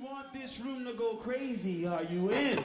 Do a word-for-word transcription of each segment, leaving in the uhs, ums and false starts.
want this room to go crazy. Are you in?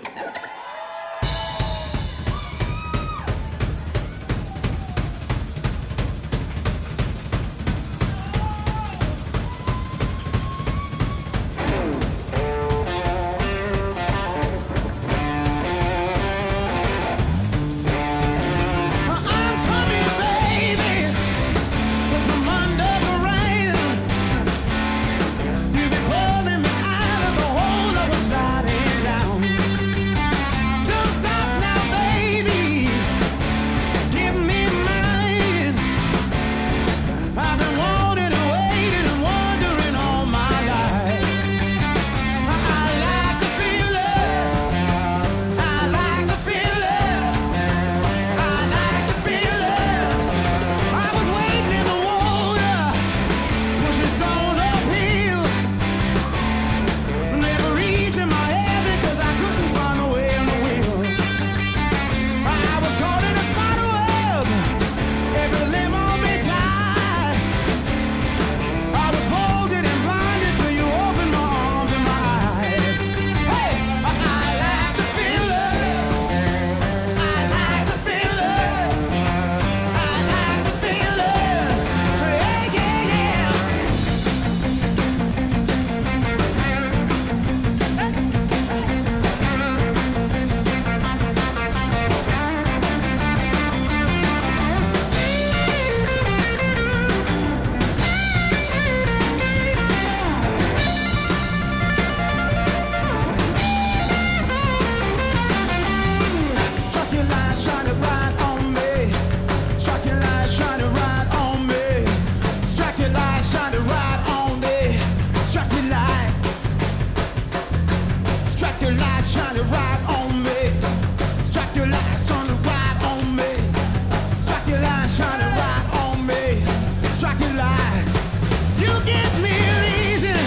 Shine it right on me. Strike your light, shine it right on me. Strike your light, shine it right on me. Strike your light. You give me reason.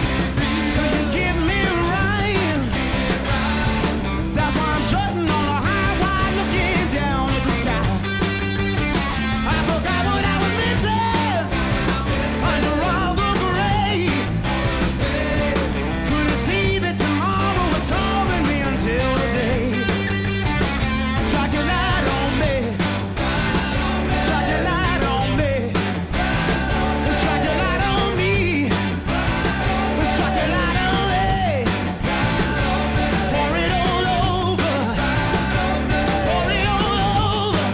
You give me right. That's why I'm strutting on a high wide, looking down at the sky. I forgot what I was missing under all the gray. Couldn't see that tomorrow was coming until the day. Strike your light on me. Strike your light on me. Strike your light on me. Strike your light on me. Pour it all over. Pour it all over.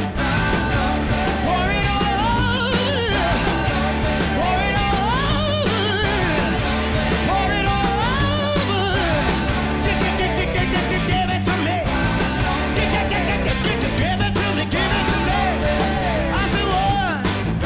Pour it all over. Pour it all over. Pour it all over. Give it to me. Give it to me, give it to me. I said one,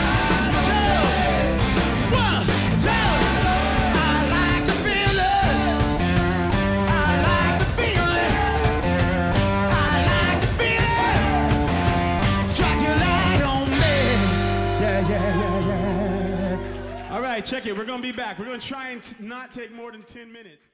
two, one, two. I like the feeling. I like the feeling. I like the feeling. Strike your light on me. Yeah, yeah, yeah, yeah. All right, check it. We're going to be back. We're going to try and t- not take more than ten minutes.